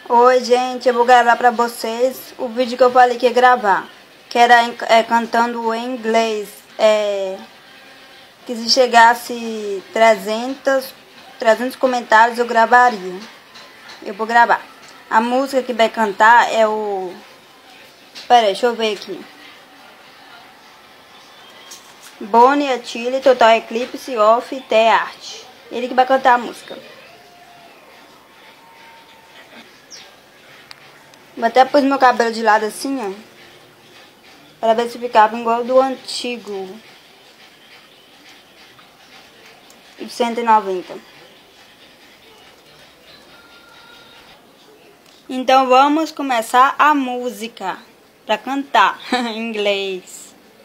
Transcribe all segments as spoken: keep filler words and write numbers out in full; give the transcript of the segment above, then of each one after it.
Oi, gente, eu vou gravar pra vocês o vídeo que eu falei que ia gravar, que era é, cantando em inglês. É, que se chegasse trezentos, trezentos comentários eu gravaria. Eu vou gravar. A música que vai cantar é o... Pera aí, deixa eu ver aqui. Bonnie and Tyler, Total Eclipse of the Heart. Ele que vai cantar a música. Vou até pôr meu cabelo de lado assim, ó, para ver se ficava igual do antigo. cento e noventa. Então vamos começar a música para cantar em inglês.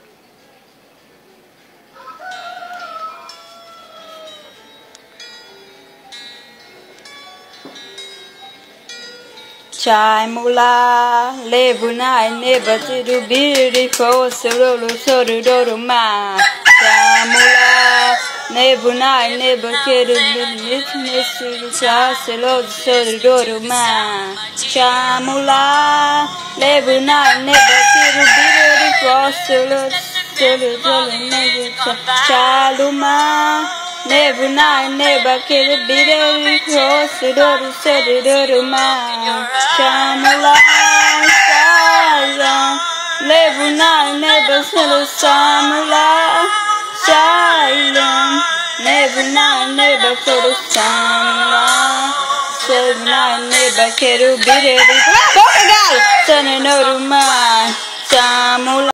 Chaimula, levuna, never to do beautiful, sororo, sororo, ma. Chaimula, levuna, never to do beautiful, sororo, sororo, ma. Chaimula, levuna, never to do beautiful, sororo, sororo, ma. Chaluma. Never night, never kill a bit of it, cross it or the set it or the man. Shamala, Shalam. Never night, never sell a Samala, Shalam. Never night, never for the Samala. Seven night, never kill a bit of it, turn it over the man. Shamala.